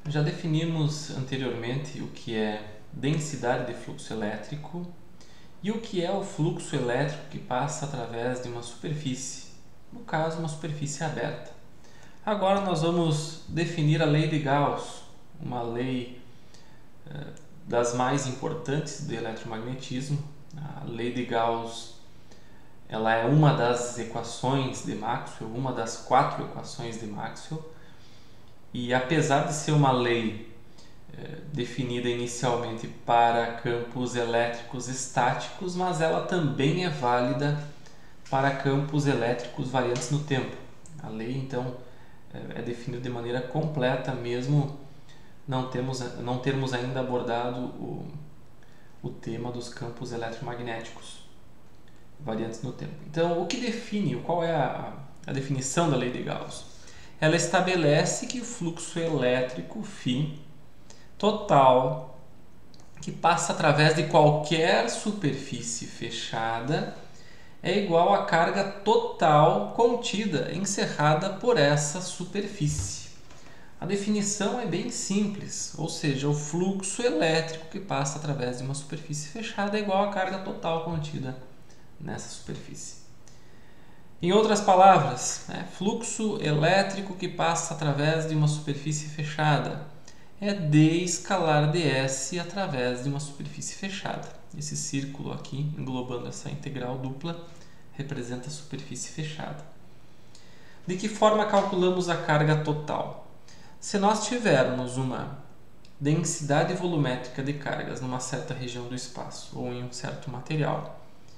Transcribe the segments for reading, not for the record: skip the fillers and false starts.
Já definimos anteriormente o que é densidade de fluxo elétrico e o que é o fluxo elétrico que passa através de uma superfície, no caso, uma superfície aberta. Agora nós vamos definir a lei de Gauss, uma lei das mais importantes do eletromagnetismo. A lei de Gauss, ela é uma das equações de Maxwell, uma das 4 equações de Maxwell, e apesar de ser uma lei definida inicialmente para campos elétricos estáticos, mas ela também é válida para campos elétricos variantes no tempo. A lei, então, é definida de maneira completa, mesmo não termos ainda abordado o tema dos campos eletromagnéticos variantes no tempo. Então, o que define, qual é a definição da lei de Gauss? Ela estabelece que o fluxo elétrico φ total que passa através de qualquer superfície fechada é igual à carga total contida, encerrada por essa superfície. A definição é bem simples, ou seja, o fluxo elétrico que passa através de uma superfície fechada é igual à carga total contida nessa superfície. Em outras palavras, fluxo elétrico que passa através de uma superfície fechada é d escalar ds através de uma superfície fechada. Esse círculo aqui, englobando essa integral dupla, representa a superfície fechada. De que forma calculamos a carga total? Se nós tivermos uma densidade volumétrica de cargas numa certa região do espaço ou em um certo material,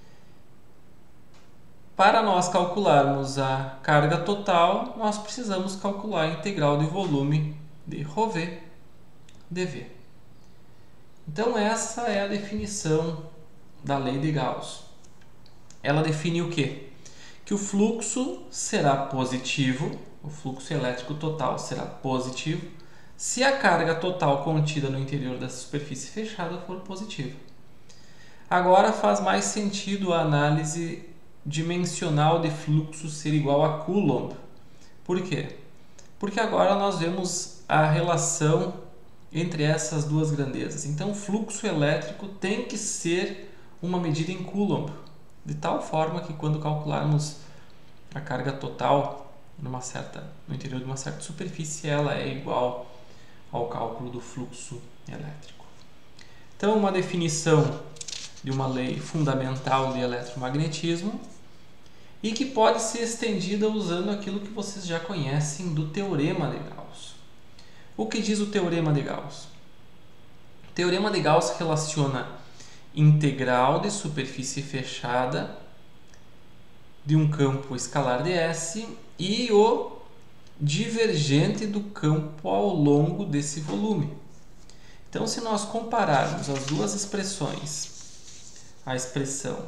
para nós calcularmos a carga total, nós precisamos calcular a integral de volume de ρV dV. Então essa é a definição da lei de Gauss. Ela define o quê? Que o fluxo será positivo, o fluxo elétrico total será positivo, se a carga total contida no interior dessa superfície fechada for positiva. Agora faz mais sentido a análise dimensional de fluxo ser igual a Coulomb. Por quê? Porque agora nós vemos a relação entre essas duas grandezas. Então, o fluxo elétrico tem que ser uma medida em Coulomb, de tal forma que quando calcularmos a carga total no interior de uma certa superfície, ela é igual ao cálculo do fluxo elétrico. Então, uma definição de uma lei fundamental de eletromagnetismo e que pode ser estendida usando aquilo que vocês já conhecem do teorema de Gauss. O que diz o teorema de Gauss? O teorema de Gauss relaciona integral de superfície fechada de um campo escalar ds e o divergente do campo ao longo desse volume. Então, se nós compararmos as duas expressões, a expressão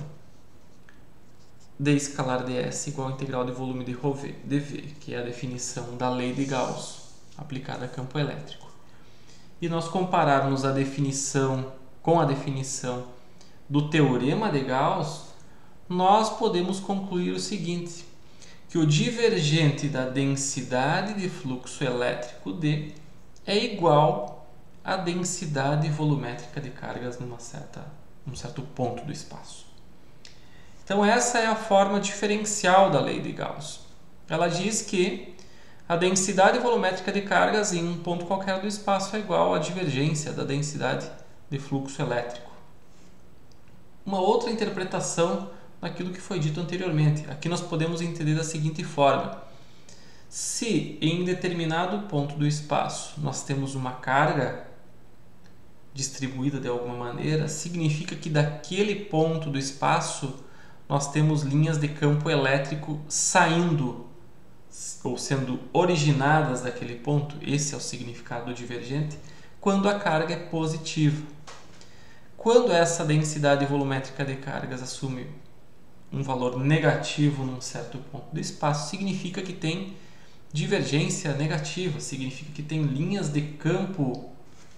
d escalar ds igual a integral de volume de ρV dV, que é a definição da lei de Gauss aplicada a campo elétrico, e nós compararmos a definição com a definição do teorema de Gauss, nós podemos concluir o seguinte, que o divergente da densidade de fluxo elétrico D é igual à densidade volumétrica de cargas num certo ponto do espaço. Então essa é a forma diferencial da lei de Gauss. Ela diz que a densidade volumétrica de cargas em um ponto qualquer do espaço é igual à divergência da densidade de fluxo elétrico. Uma outra interpretação daquilo que foi dito anteriormente. Aqui nós podemos entender da seguinte forma. Se em determinado ponto do espaço nós temos uma carga distribuída de alguma maneira, significa que daquele ponto do espaço nós temos linhas de campo elétrico saindo ou sendo originadas daquele ponto. Esse é o significado do divergente, quando a carga é positiva. Quando essa densidade volumétrica de cargas assume um valor negativo num certo ponto do espaço, significa que tem divergência negativa, significa que tem linhas de campo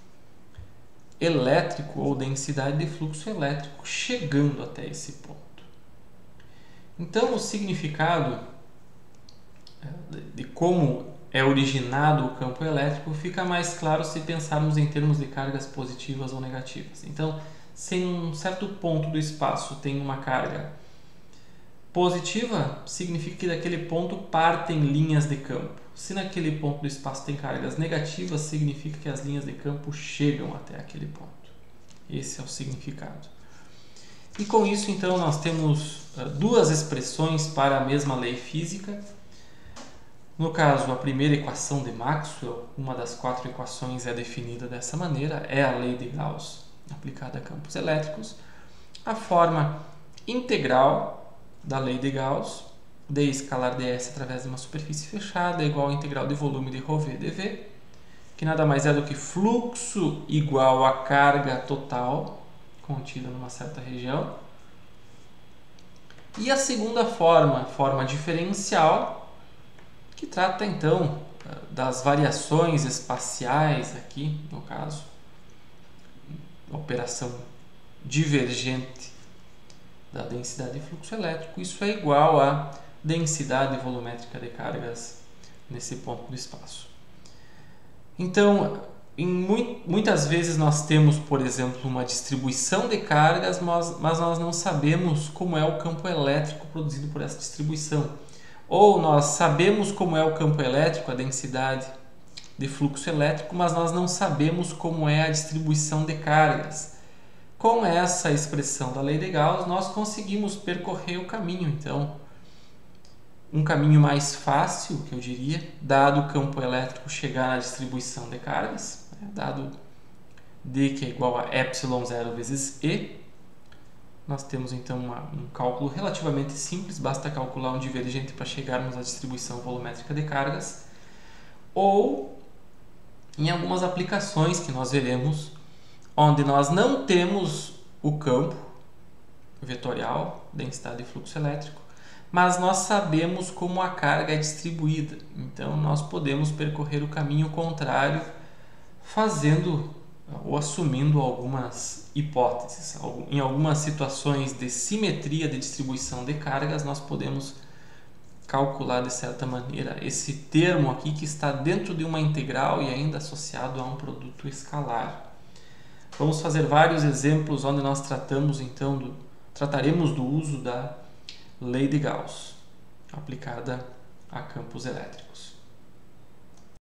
elétrico ou densidade de fluxo elétrico chegando até esse ponto. Então, o significado de como é originado o campo elétrico, fica mais claro se pensarmos em termos de cargas positivas ou negativas. Então, se em um certo ponto do espaço tem uma carga positiva, significa que daquele ponto partem linhas de campo. Se naquele ponto do espaço tem cargas negativas, significa que as linhas de campo chegam até aquele ponto. Esse é o significado. E com isso, então, nós temos duas expressões para a mesma lei física. No caso, a primeira equação de Maxwell, uma das 4 equações é definida dessa maneira, é a lei de Gauss aplicada a campos elétricos. A forma integral da lei de Gauss, d escalar ds através de uma superfície fechada, é igual à integral de volume de ρv dv, que nada mais é do que fluxo igual a carga total contida numa certa região. E a segunda forma diferencial, que trata então das variações espaciais aqui, no caso, a operação divergente da densidade de fluxo elétrico. Isso é igual à densidade volumétrica de cargas nesse ponto do espaço. Então, muitas vezes nós temos, por exemplo, uma distribuição de cargas, mas nós não sabemos como é o campo elétrico produzido por essa distribuição. Ou nós sabemos como é o campo elétrico, a densidade de fluxo elétrico, mas nós não sabemos como é a distribuição de cargas. Com essa expressão da lei de Gauss, nós conseguimos percorrer o caminho, então, um caminho mais fácil, que eu diria, dado o campo elétrico chegar na distribuição de cargas, dado D que é igual a ε0 vezes E. Nós temos então um cálculo relativamente simples, basta calcular um divergente para chegarmos à distribuição volumétrica de cargas. Ou em algumas aplicações que nós veremos, onde nós não temos o campo vetorial, densidade de fluxo elétrico, mas nós sabemos como a carga é distribuída. Então nós podemos percorrer o caminho contrário, fazendo ou assumindo algumas hipóteses. Em algumas situações de simetria de distribuição de cargas, nós podemos calcular de certa maneira esse termo aqui que está dentro de uma integral e ainda associado a um produto escalar. Vamos fazer vários exemplos onde nós trataremos do uso da lei de Gauss aplicada a campos elétricos.